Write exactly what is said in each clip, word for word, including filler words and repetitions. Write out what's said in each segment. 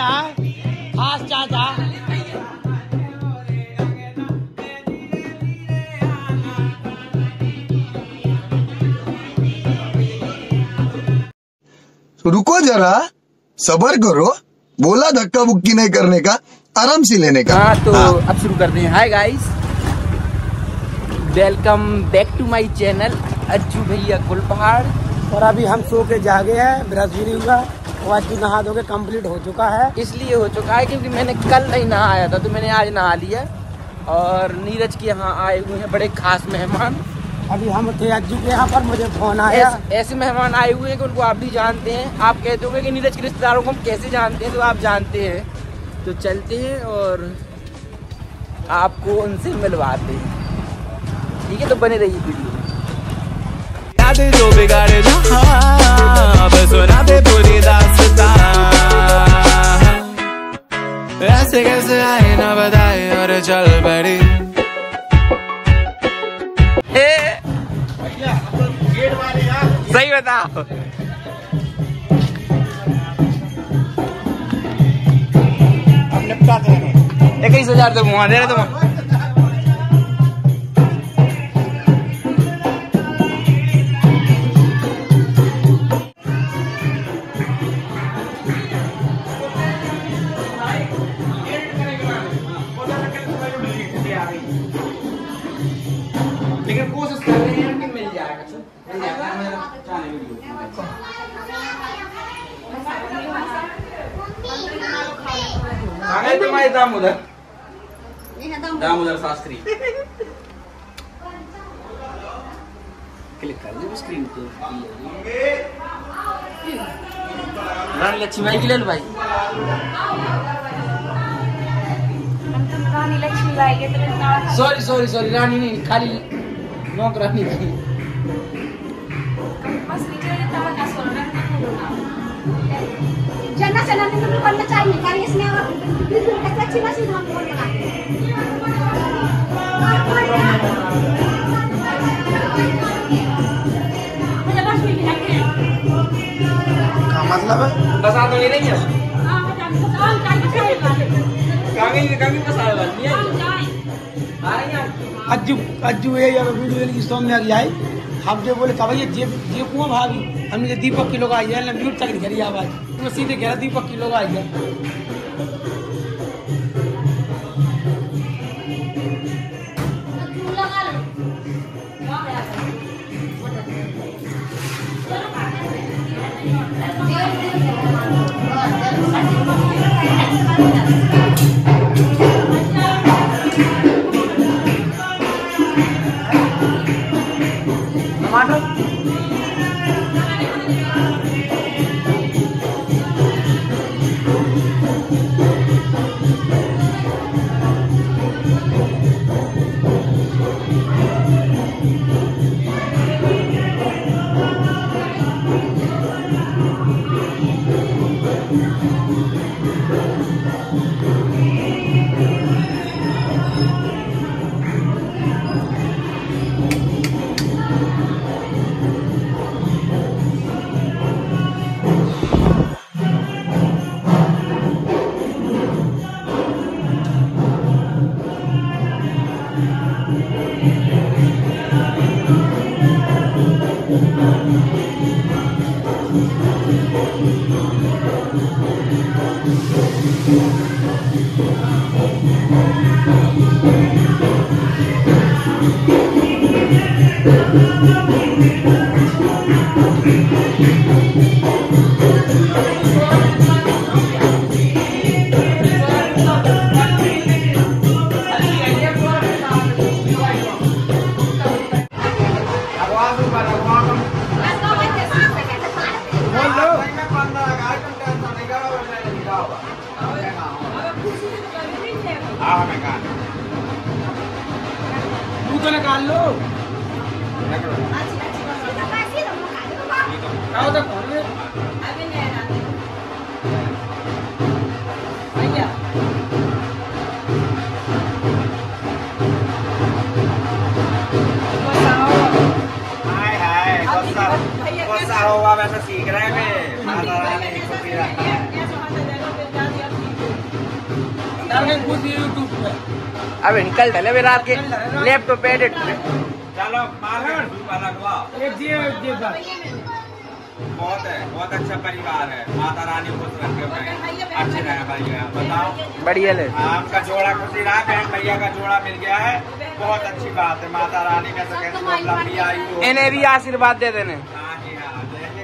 चाचा खास चाचा। रुको जरा, सबर करो, बोला धक्का बुक्की नहीं करने का, आराम से लेने का। हाँ तो हाँ। अब शुरू करते हैं। Hi guys, welcome back to my channel Ajju Bhaiya Gulpahar. और अभी हम सो के जागे हैं, ब्रश भी नहीं हुआ और आज भी नहा धो के कम्प्लीट हो चुका है। इसलिए हो चुका है क्योंकि मैंने कल नहीं नहाया था तो मैंने आज नहा लिया। और नीरज के यहाँ आए हुए हैं बड़े खास मेहमान। अभी हम थे अज्जू के यहाँ पर, मुझे फोन आया। ऐसे, ऐसे मेहमान आए हुए हैं कि उनको आप भी जानते हैं। आप कहते होंगे कि नीरज के रिश्तेदारों को हम कैसे जानते हैं, तो आप जानते हैं। तो चलते हैं और आपको उनसे मिलवाते हैं, ठीक है? तो बने रहिए वीडियो में। जो बिगाड़े जहां अब सुना दे पूरी दास्तां, ऐसे कैसे आए ना बताए और चल पड़ी। सही बताओ, इक्कीस हजार तो मुआ दे रहे तुम। लेकिन कोशिश कर रहे हैं कि मिल जाएगा, मिल जाएगा मेरा चाने वीडियो। तुम्हारे दामोदर दामोदर शास्त्री क्लिक कर दो स्क्रीन पे। रानी लक्ष्मीबाई की ले लो भाई। रानी लक्ष्मीबाई के तो सॉरी सॉरी सॉरी रानी नहीं, खाली नौकरानी थी। जना जना ने तो करना चाहिए, कार्य इसमें और ऐसा अच्छी बात हम बोलने का। मुझे बस भी नहीं है। क्या मतलब है? बसा तो नहीं रही है। हां बता बता काय बचाएगा। कांगी कांगी बसा वाली है। आ रही है अज्जू अज्जू ये यार वीडियो की सामने आ गई है। हम जो बोले कब ये जे जे कुआं भाभी हमने दीपक की लोग आई है ना, म्यूट तक करी आवाज तो सीधे कह रहा दीपक की लोग आई है। लगा लो वहां गया टमाटर। तू तो निकाल लो। आओ तो कौन है? अभी नहीं आ रहा। भैया हाय हाय गुस्सा गुस्सा होगा वैसे सीख रहे हैं। आपने पूछ दिया यूट्यूब पे। अब निकल डले विराट के लैपटॉप पे एडिट करे। चलो मार लगवा। एक जी एक जी बस। बहुत है, बहुत अच्छा परिवार है। माता रानी खुश रखे भाई, अच्छे रहे भैया। बताओ बढ़िया ले। आपका जोड़ा खुशी रहा, बहन भैया का जोड़ा मिल गया है, बहुत अच्छी बात है। माता रानी का तो कहते हैं लंबी आयु हो। इन्हें भी आशीर्वाद दे देने। हाँ जी हाँ,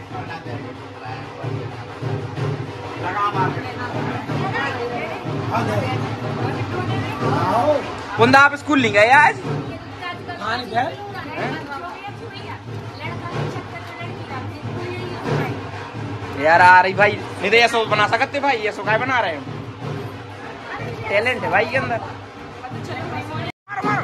लगा मार के। बुंदा आप स्कूल नहीं गए आज? हाँ नहीं गए। यार आ रही भाई, नहीं तो ऐसा बना सकते भाई, ऐसा काय बना रहे हो? टैलेंट है भाई के अंदर। मारो मारो।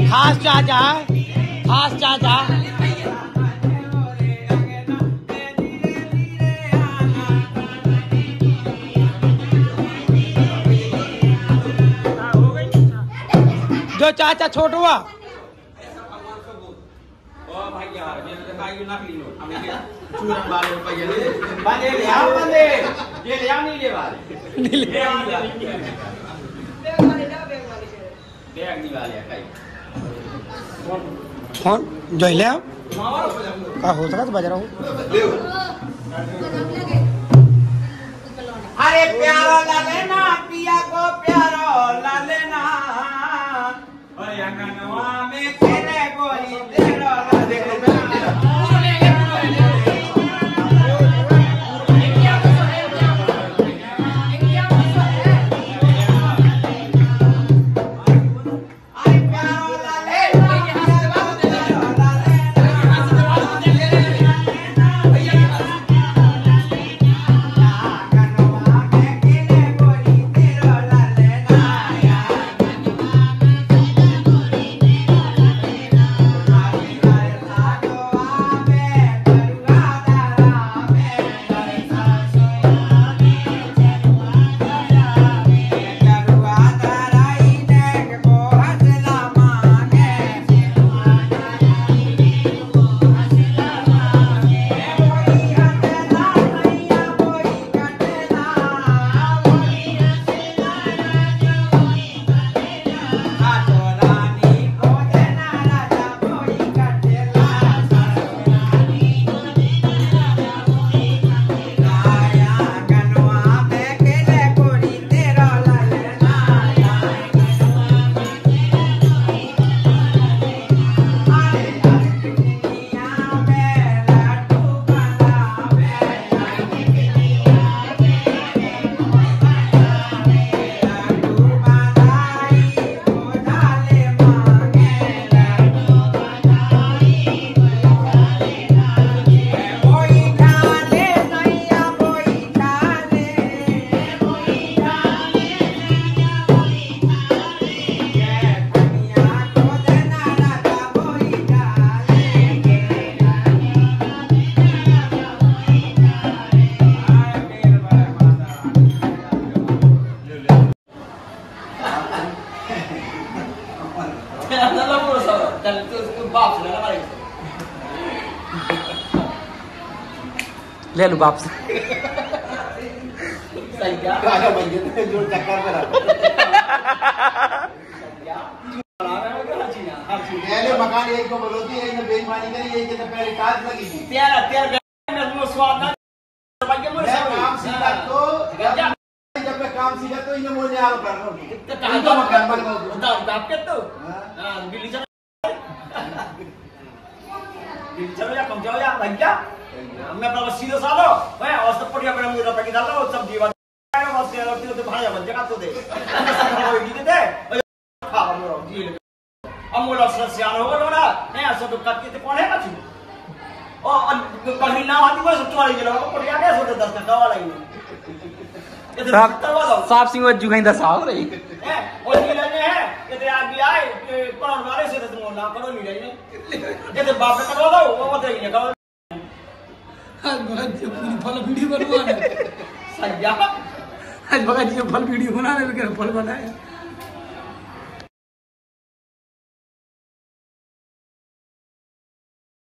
खास चाचा खास चाचा जो चाचा छोट हुआ फोन जो ले का हो सका तो बज रहा हूँ। अरे प्यारो ला लेना पिया को प्यारो ला लेना और अंगनवा में खेले गोरी तेरो ला लेना। ले लो बाप से मकान एक को बोलो थी, एक ने बेईमानी करी, एक ने पहले काज लगी थी। तेरा तेरा में स्वाद ना काम सीखा तो जब मैं काम सीखा तो इन्हें मुझे हाल कर रहा हूँ। तो मकान बता बाप के तो हां दिल्ली चलो दिल्ली चलो या कम जाओ या भैया मैं बाबा सीधे सालो मैं और सब पड़िया मेरा मुंह पे डाल लो सब जीवन बस के रोटी तो भाया बन जगह तो दे वो दी दे खा मोरो जी अमूल अफसर सियान हो गलो ना मैं ऐसा तो कट के कौन है बच्ची ओ कहीं ना आती कोई सब चोरी गेलो पड़िया के सोते दस का वाला ही साहब साहब सिंह वज्जू कहीं दस आओ रही है और नी लेने है ये ते आगे आए कौन वाले से तुम ना करो नी लेने ये ते बाप ने करवा दो वो मत ही करो आज भगत जी पूरी फल वीडियो बनवाना सही आज भगत जी फल वीडियो बनाने में फल बनाया